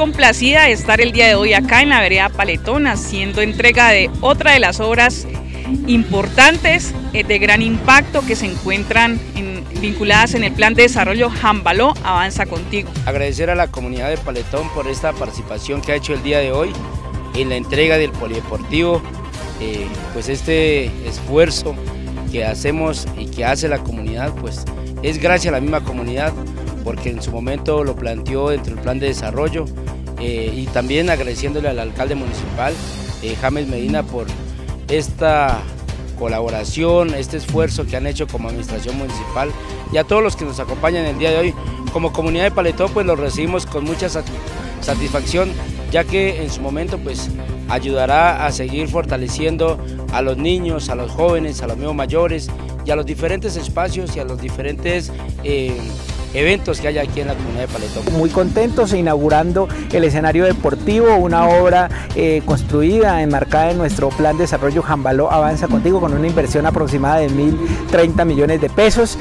complacida de estar el día de hoy acá en la vereda Paletón haciendo entrega de otra de las obras importantes de gran impacto que se encuentran vinculadas en el Plan de Desarrollo Jambaló Avanza Contigo. Agradecer a la comunidad de Paletón por esta participación que ha hecho el día de hoy en la entrega del polideportivo, pues este esfuerzo que hacemos y que hace la comunidad, pues es gracias a la misma comunidad, porque en su momento lo planteó dentro del plan de desarrollo, y también agradeciéndole al alcalde municipal, James Medina, por esta colaboración, este esfuerzo que han hecho como administración municipal, y a todos los que nos acompañan el día de hoy. Como comunidad de Paletón, pues los recibimos con mucha satisfacción, ya que en su momento pues ayudará a seguir fortaleciendo a los niños, a los jóvenes, a los mismos mayores y a los diferentes espacios y a los diferentes eventos que hay aquí en la comunidad de Paletón. Muy contentos inaugurando el escenario deportivo, una obra construida, enmarcada en nuestro plan de desarrollo Jambaló Avanza Contigo, con una inversión aproximada de 1.030 millones de pesos.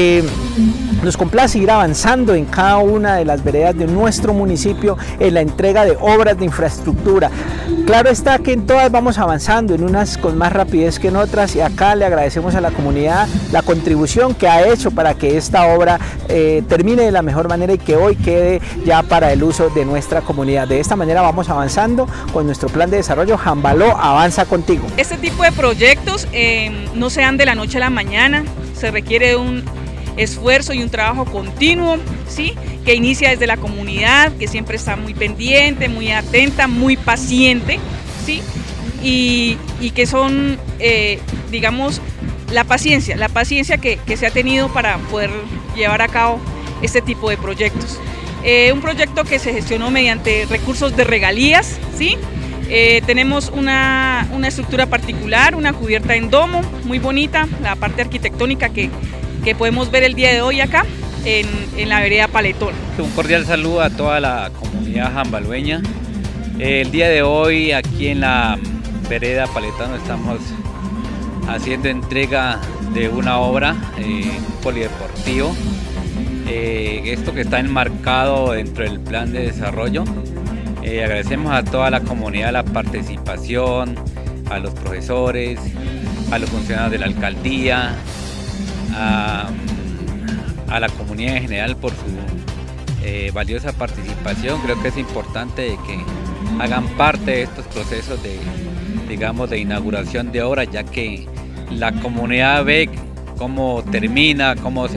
Nos complace ir avanzando en cada una de las veredas de nuestro municipio en la entrega de obras de infraestructura. Claro está que en todas vamos avanzando, en unas con más rapidez que en otras, y acá le agradecemos a la comunidad la contribución que ha hecho para que esta obra termine de la mejor manera y que hoy quede ya para el uso de nuestra comunidad. De esta manera vamos avanzando con nuestro plan de desarrollo Jambaló Avanza Contigo. Este tipo de proyectos no se dan de la noche a la mañana, se requiere un esfuerzo y un trabajo continuo, ¿sí?, que inicia desde la comunidad, que siempre está muy pendiente, muy atenta, muy paciente, ¿sí?, y que son, digamos, la paciencia que se ha tenido para poder llevar a cabo este tipo de proyectos. Un proyecto que se gestionó mediante recursos de regalías, ¿sí? Tenemos una estructura particular, una cubierta en domo muy bonita, la parte arquitectónica que podemos ver el día de hoy acá en la vereda Paletón. Un cordial saludo a toda la comunidad jambalueña. El día de hoy aquí en la vereda Paletón estamos haciendo entrega de una obra, un polideportivo, esto que está enmarcado dentro del plan de desarrollo. Agradecemos a toda la comunidad la participación, a los profesores, a los funcionarios de la alcaldía, a la comunidad en general por su valiosa participación. Creo que es importante de que hagan parte de estos procesos de inauguración de obras, ya que la comunidad ve cómo termina, cómo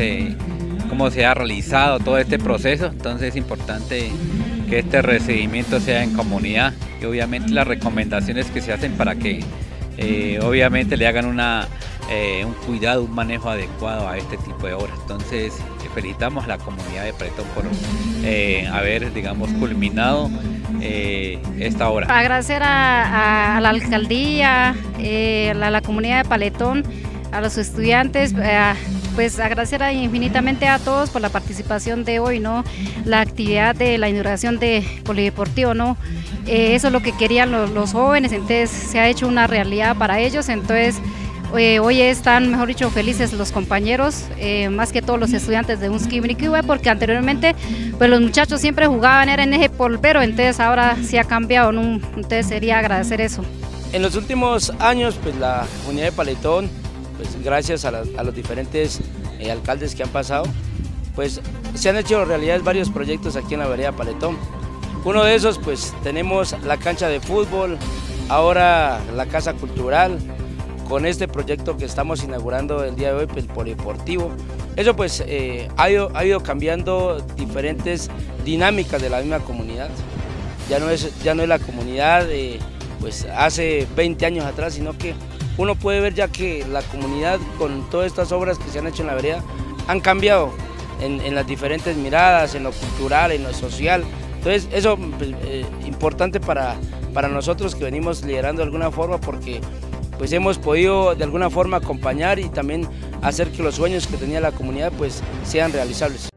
se ha realizado todo este proceso. Entonces es importante que este recibimiento sea en comunidad, y obviamente las recomendaciones que se hacen para que obviamente le hagan un cuidado, un manejo adecuado a este tipo de obras. Entonces felicitamos a la comunidad de Paletón por haber, digamos, culminado esta obra. Agradecer a la alcaldía, a la comunidad de Paletón, a los estudiantes, pues agradecer infinitamente a todos por la participación de hoy, ¿no? La actividad de la inauguración de polideportivo, ¿no? Eso es lo que querían los jóvenes, entonces se ha hecho una realidad para ellos. Entonces hoy están, mejor dicho, felices los compañeros, más que todos los estudiantes de Unskibriquiwe, porque anteriormente pues los muchachos siempre jugaban, era en eje polvero, entonces ahora sí ha cambiado, ¿no? Entonces sería agradecer eso. En los últimos años, pues la comunidad de Paletón, pues gracias a los diferentes alcaldes que han pasado, pues se han hecho realidad varios proyectos aquí en la vereda Paletón. Uno de esos, pues tenemos la cancha de fútbol, ahora la casa cultural, con este proyecto que estamos inaugurando el día de hoy, el polideportivo. Eso pues ha ido cambiando diferentes dinámicas de la misma comunidad. Ya no es la comunidad pues hace 20 años atrás, sino que uno puede ver ya que la comunidad, con todas estas obras que se han hecho en la vereda, han cambiado en las diferentes miradas, en lo cultural, en lo social. Entonces eso pues, importante para nosotros que venimos liderando de alguna forma, porque pues hemos podido de alguna forma acompañar y también hacer que los sueños que tenía la comunidad pues sean realizables.